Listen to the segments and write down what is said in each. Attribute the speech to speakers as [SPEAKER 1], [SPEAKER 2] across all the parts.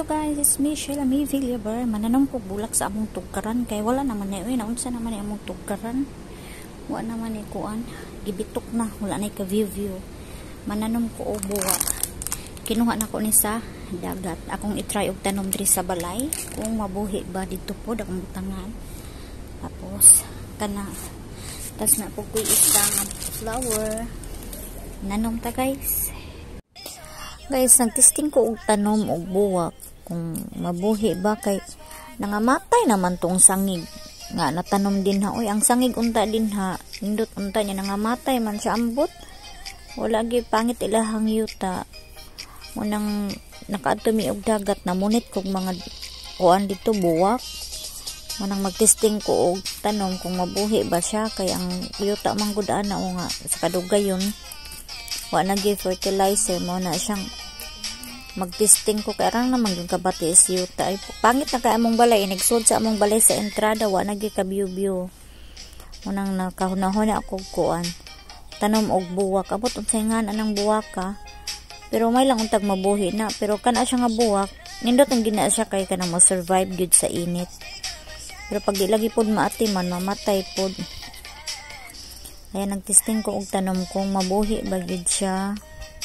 [SPEAKER 1] Hello guys, it's me, Sheila May Villaber. Mananom ko bulak sa among tugkaran kay wala naman ni naunsa naman ni among tugkaran. Wa naman ni kuan, gibitok na, wala na ka view. Mananom ko og buwak. Kinuha na ko ni sa dagat. Akong i-try og tanom diri sa balay kung mabuhi ba dito pod akong butangan. Tapos kana tas na po ko isda nga flower. Nanom ta guys. Guys, nagtesting ko og tanom og buwak kung mabuhi ba kay nangamatay naman tong sangig nga natanom din ha. Oy, ang sangig unta din ha, indot unta niya nangamatay man siya ambot. Wala gyud pangit ilahang yuta. Munang nakaadto mi og dagat namunit kog mga kuan dito buwak. Munang magtesting ko og tanom kung mabuhi ba siya kay ang yuta man gud ana o nga sa kadugayon. Wa na gi fertilizer mo na siyang magtesting ko kay arang naman yung kabati is yuta ay pangit na kay among balay nagsud sa among balay sa entrada wa na gi ka view munang nakahunahon ako kuan tanom og buwak abot unsay nga anang buwaka pero may lang untag mabuhi na pero kana siya nga buwak nindot ang gina siya kay kanang mo survive gyud sa init pero pag di lagi pod maati man mamatay pod. Ayan, nagtesting ko og tanom kung mabuhi ba gyud siya.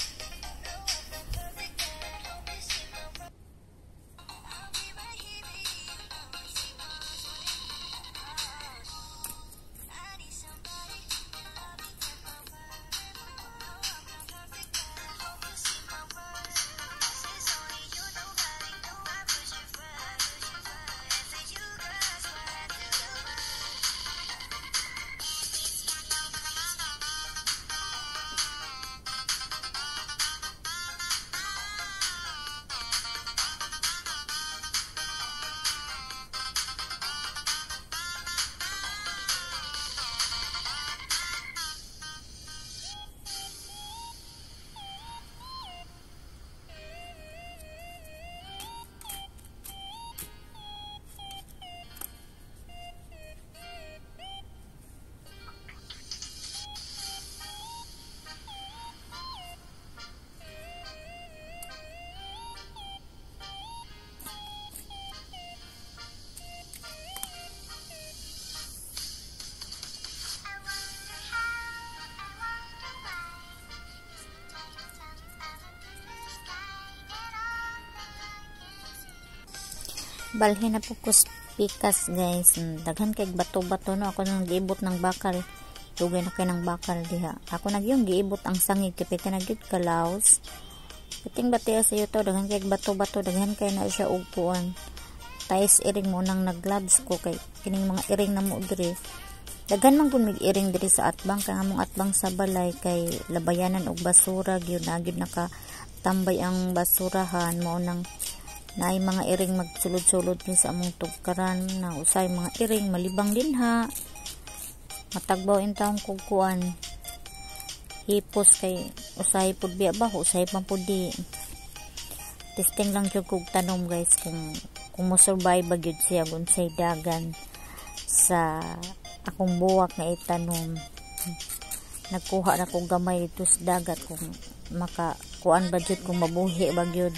[SPEAKER 1] Balhin na po ko pikas guys. Daghan kay bato-bato no ako nang giibot ng bakal. Dugay na kay ng bakal diha. Ako nagyong giibot ang sangig kay pita na gyud kalaos. Piting batiya sa yuto daghan kay bato-bato daghan kay na siya og kuan. Tais iring mo nang nagloves ko kay kining mga iring na mo diri. Daghan man kun mig iring diri sa atbang kay among atbang sa balay kay labayanan og basura gyud na gyud naka tambay ang basurahan mo nang naay mga iring magsulod-sulod din sa among tugkaran na usay mga iring malibang din ha matagbaw in taong kukuan hipos kay usay pud biya ba usay pa pud di testing lang jud kog tanom guys kung mo survive ba gyud siya unsay dagan sa akong buwak nga itanom. Nagkuha na kog gamay dito sa dagat kung makakuan ba jud kung mabuhi ba gyud.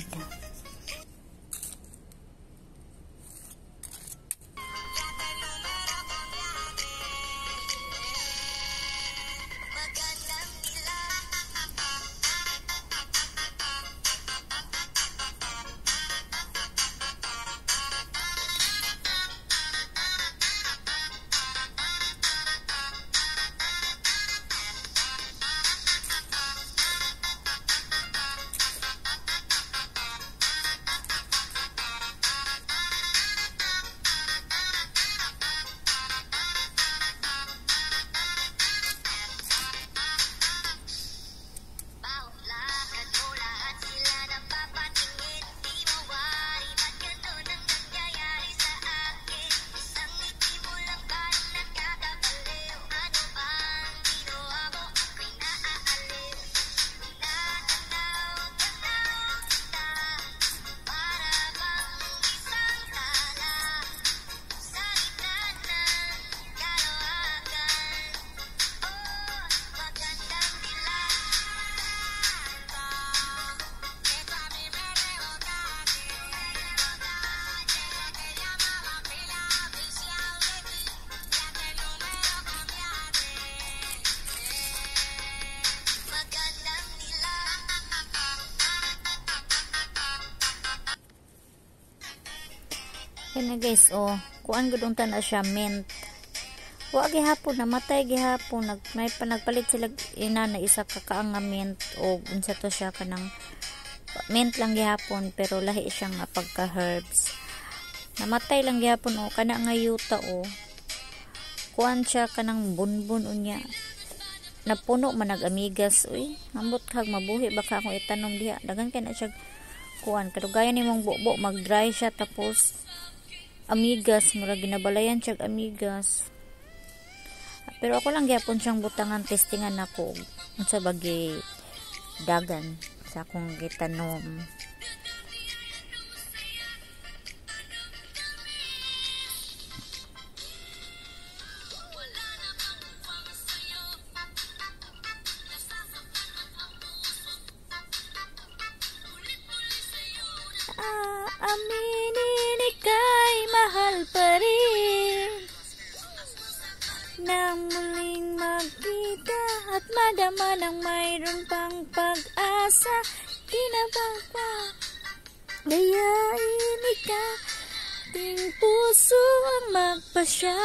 [SPEAKER 1] Kaya guys, oh, kuan gud unta na siya mint. Wa gihapon namatay gihapon, nagpalit sila ina na isa ka kaang mint o unsa to siya kanang mint lang gihapon pero lahi siya nga pagka herbs. Namatay lang gihapon o kana nga yuta o. Kuan siya kanang bunbun unya. Napuno man nag-amigas uy. Ambot kag mabuhi baka akong itanom diha. Dagan kay na siya kuan kadugayan nimong bubo mag-dry siya tapos amigas mura ginabalayan siya amigas. Pero ako lang gyapon siyang butangan testingan ako unsa bagi dagan sa akong gitanom. Aminin ika'y mahal pa rin nang muling magkita at madama ng mayroon pang pag-asa. Di na bang pa dayain ika ting puso ang magpasya.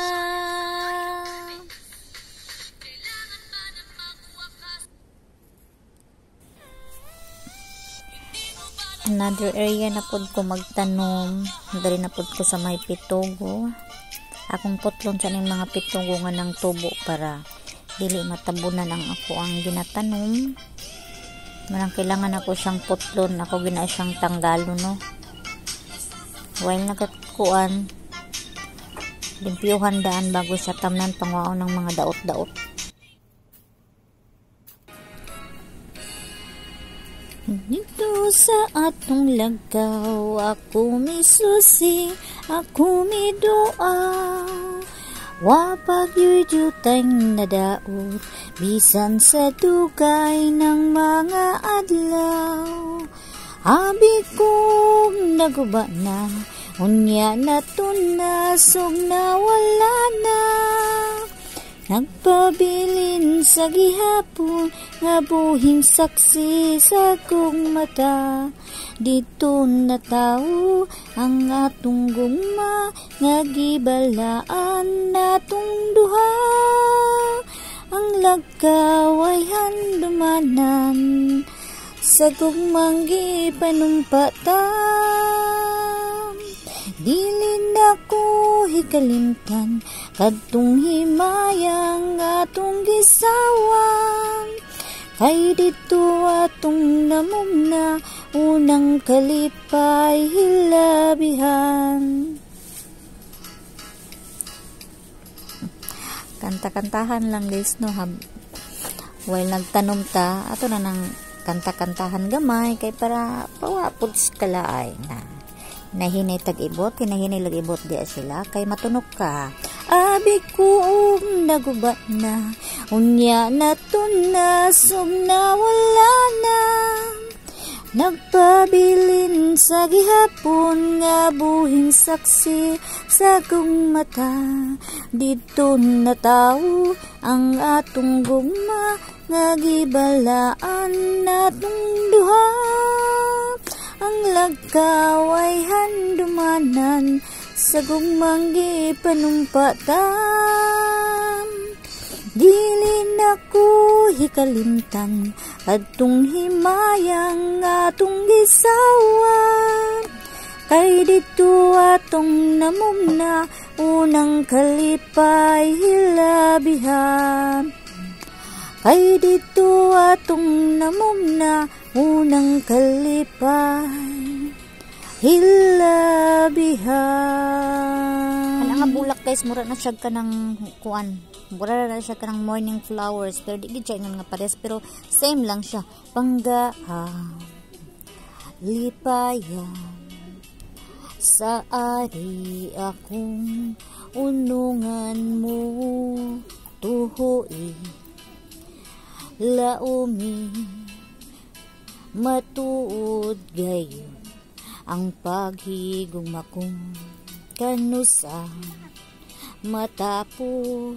[SPEAKER 1] Another area na pod ko magtanom, dali na pod ko sa may pitugo. Akong putlon sa ning mga pitugo nga ng tubo para dili matabunan ang ako ang ginatanom. Marang kailangan ako siyang putlon, ako gina siyang tanggalo no. While nagkuan, limpyuhan daan bago siya tamnan pangwao ng mga daot-daot. Dito sa atong lagaw, ako misusi, ako midua. Wapag yuyutang nadaot, bisan sa dugay ng mga adlaw. Abi kong naguba na, unya na tunasog na wala na. Nagpabilin sa gihapon, nga buhing saksi sa kong mata. Dito na tao ang atong gugma, nga gibalaan natong duha. Ang lagkaw ay handumanan, sa gugmang gipanumpatam. Dili na ko hikalimtan, kadtong himayang atong gisawan. Kay dito atong namumna, unang kalipay hilabihan. Kanta-kantahan lang guys no, while nagtanom ta, ato na ng kanta-kantahan gamay, kay para pawapod kalaay na. Nahinay tag-ibot, kinahinay lag-ibot diya sila, kay matunok ka. Abi ko naguba na, unya na tunasog na wala na. Nagpabilin sa gihapon, nga buhing saksi sa kong mata. Dito na tao ang atong gugma, nga gibalaan natong duha. Ang lagkaw ay handumanan, sa gugmang gipanumpatam. Dili na ko hikalimtan, adtong himayang atong gisawan. Kay dito atong namumna, unang kalipay hilabihan. Kay dito atong namumna, unang kalipay hilabihan. Ala nga bulak guys, mura na siya ka ng kuan. Mura na siya ka ng morning flowers. Pero di siya nga pares. Pero same lang siya. Panggaan, lipayan, sa ari akong unungan mo. Tuhoy, laumi, matuod gayon ang paghigugma kong kanusa. Matapos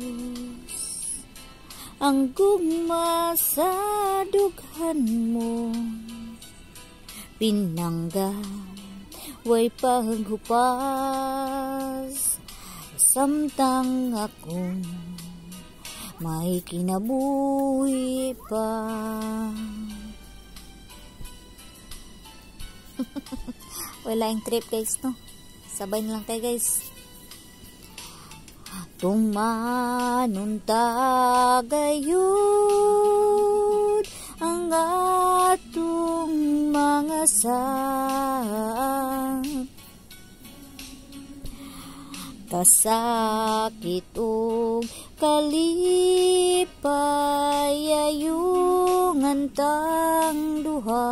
[SPEAKER 1] ang gugma sa dughan mo, pinangga way paghupas, samtang akong may kinabuhi pa. Wala yung trip guys, no? Sabay na lang tayo guys. Tumanon tagayod ang atong mga kasakit ug kalipay ayong antang duha.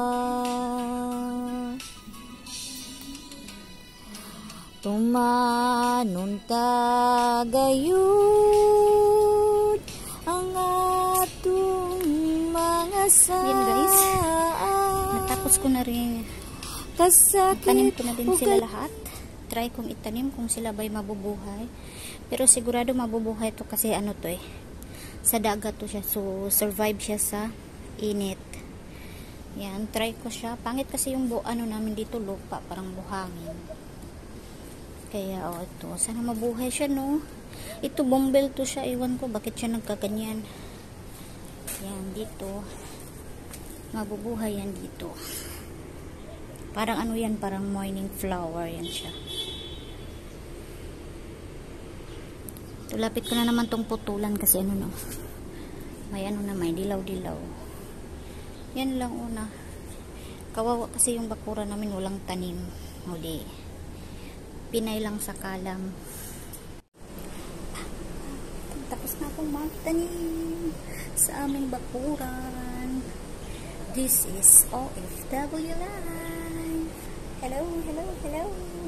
[SPEAKER 1] Tumanon tagayod ang atong mga Yan guys, natapos ko na rin. Tanim ko na din sila lahat. Try kong itanim kung sila ba'y mabubuhay. Pero sigurado mabubuhay to kasi ano to eh, sa dagat to siya, so survive siya sa init. Yan, try ko siya. Pangit kasi yung ano namin dito, lupa, parang buhangin. Kaya ito, sana mabuhay siya, no? Ito bumble to siya, iwan ko bakit siya nagkaganyan. Yan, dito mabubuhay yan dito. Parang ano yan, parang morning flower yan siya. Tulapit ko na naman tong putulan kasi ano no, may ano na, may dilaw-dilaw. Yan lang una. Kawawa kasi yung bakura namin, walang tanim. Huli. Pinay lang sa kalam. Tapos na akong magtanim sa aming bakuran. This is OFW Life. Hello, hello, hello.